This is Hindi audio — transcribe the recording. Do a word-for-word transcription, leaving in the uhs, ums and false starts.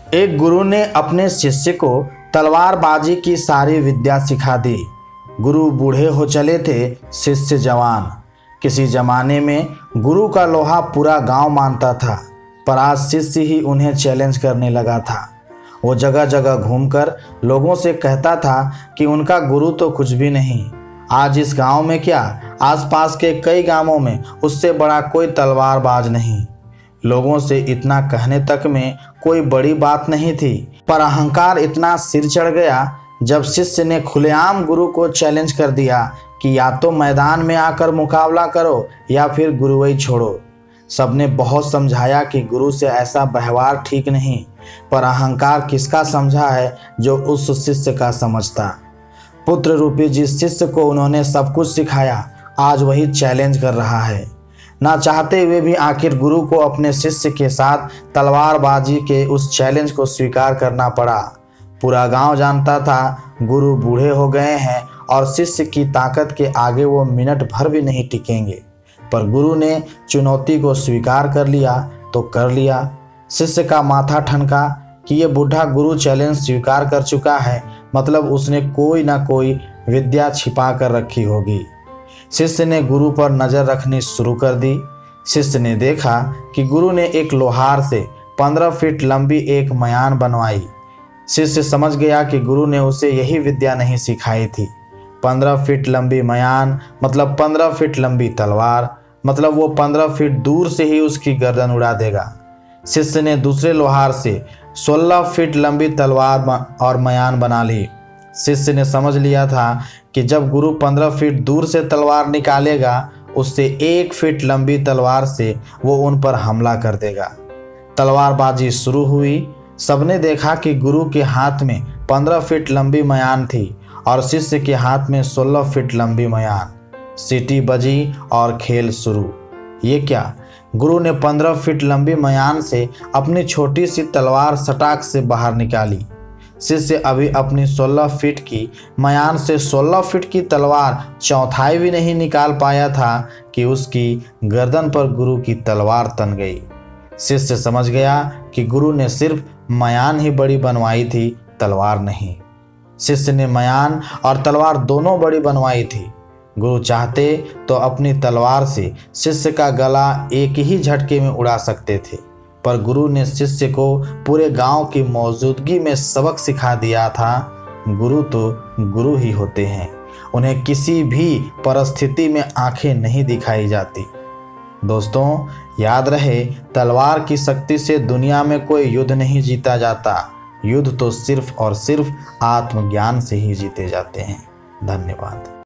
एक गुरु ने अपने शिष्य को तलवारबाजी की सारी विद्या सिखा दी। गुरु बूढ़े हो चले थे, शिष्य जवान। किसी जमाने में गुरु का लोहा पूरा गांव मानता था, पर आज शिष्य ही उन्हें चैलेंज करने लगा था। वो जगह जगह घूमकर लोगों से कहता था कि उनका गुरु तो कुछ भी नहीं। आज इस गांव में क्या, आसपास के कई गांवों में उससे बड़ा कोई तलवारबाज नहीं। लोगों से इतना कहने तक में कोई बड़ी बात नहीं थी, पर अहंकार इतना सिर चढ़ गया जब शिष्य ने खुलेआम गुरु को चैलेंज कर दिया कि या तो मैदान में आकर मुकाबला करो या फिर गुरुवई छोड़ो। सबने बहुत समझाया कि गुरु से ऐसा व्यवहार ठीक नहीं, पर अहंकार किसका समझा है जो उस शिष्य का समझता। पुत्र रूपी जिस शिष्य को उन्होंने सब कुछ सिखाया, आज वही चैलेंज कर रहा है। ना चाहते हुए भी आखिर गुरु को अपने शिष्य के साथ तलवारबाजी के उस चैलेंज को स्वीकार करना पड़ा। पूरा गांव जानता था गुरु बूढ़े हो गए हैं और शिष्य की ताकत के आगे वो मिनट भर भी नहीं टिकेंगे, पर गुरु ने चुनौती को स्वीकार कर लिया तो कर लिया। शिष्य का माथा ठनका कि ये बूढ़ा गुरु चैलेंज स्वीकार कर चुका है, मतलब उसने कोई ना कोई विद्या छिपा कर रखी होगी। शिष्य ने गुरु पर नज़र रखनी शुरू कर दी। शिष्य ने देखा कि गुरु ने एक लोहार से पंद्रह फीट लंबी एक मयान बनवाई। शिष्य समझ गया कि गुरु ने उसे यही विद्या नहीं सिखाई थी। पंद्रह फीट लंबी मयान मतलब पंद्रह फीट लंबी तलवार, मतलब वो पंद्रह फीट दूर से ही उसकी गर्दन उड़ा देगा। शिष्य ने दूसरे लोहार से सोलह फीट लंबी तलवार और मयान बना ली। शिष्य ने समझ लिया था कि जब गुरु पंद्रह फीट दूर से तलवार निकालेगा, उससे एक फीट लंबी तलवार से वो उन पर हमला कर देगा। तलवारबाजी शुरू हुई। सबने देखा कि गुरु के हाथ में पंद्रह फीट लंबी मयान थी और शिष्य के हाथ में सोलह फीट लंबी मयान। सीटी बजी और खेल शुरू। ये क्या, गुरु ने पंद्रह फीट लंबी मयान से अपनी छोटी सी तलवार सटाक से बाहर निकाली। शिष्य अभी अपनी सोलह फीट की मयान से सोलह फीट की तलवार चौथाई भी नहीं निकाल पाया था कि उसकी गर्दन पर गुरु की तलवार तन गई। शिष्य समझ गया कि गुरु ने सिर्फ मयान ही बड़ी बनवाई थी, तलवार नहीं। शिष्य ने मयान और तलवार दोनों बड़ी बनवाई थी। गुरु चाहते तो अपनी तलवार से शिष्य का गला एक ही झटके में उड़ा सकते थे, पर गुरु ने शिष्य को पूरे गांव की मौजूदगी में सबक सिखा दिया था। गुरु तो गुरु ही होते हैं, उन्हें किसी भी परिस्थिति में आंखें नहीं दिखाई जाती। दोस्तों, याद रहे, तलवार की शक्ति से दुनिया में कोई युद्ध नहीं जीता जाता। युद्ध तो सिर्फ और सिर्फ आत्मज्ञान से ही जीते जाते हैं। धन्यवाद।